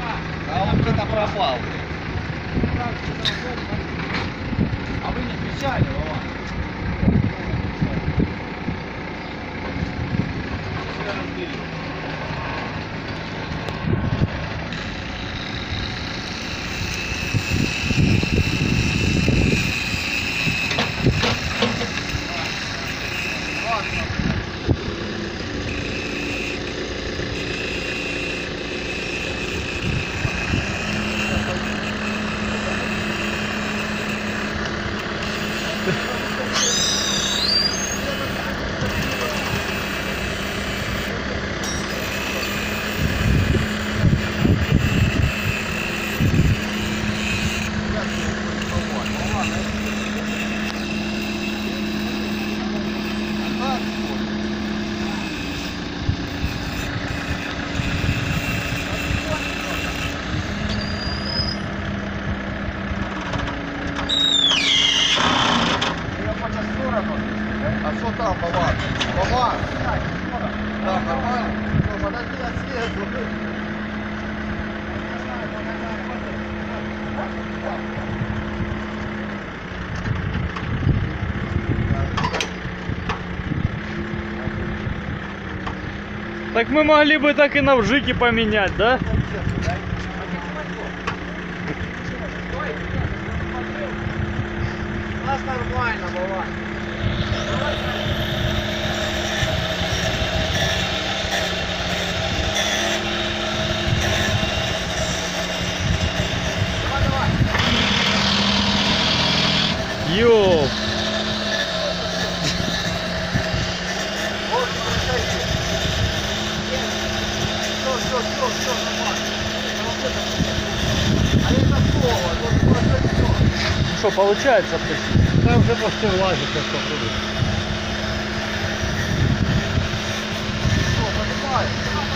А он где-то пропал. А вы не кричали, Вова? Все разбили. А что там, Бавар? Бавар? Да, нормально? Ну, подожди, я съезжу. Так мы могли бы так и на вжике поменять, да? У нас нормально, Бавар. Ёп. Все, нормально. А это слово, тут просто все. Ну что, получается почти? Там вже почти влазить, як попробуй. Все, поднимай.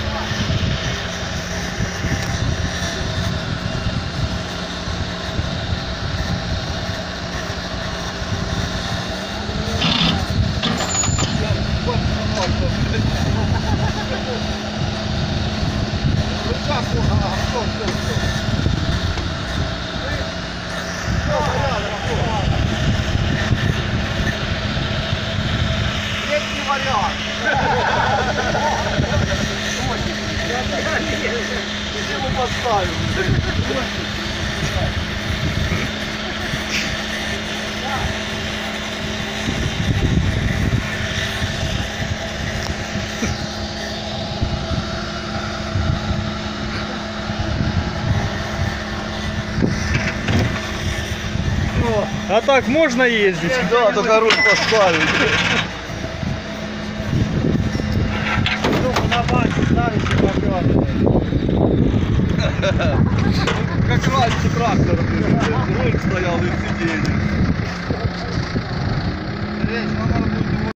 Третий вариант. Где мы поставим? А так можно ездить? Да, только руль поставить. Руку на банку ставить і попробуй. Как раньше трактор. Руль стоял и сиденье.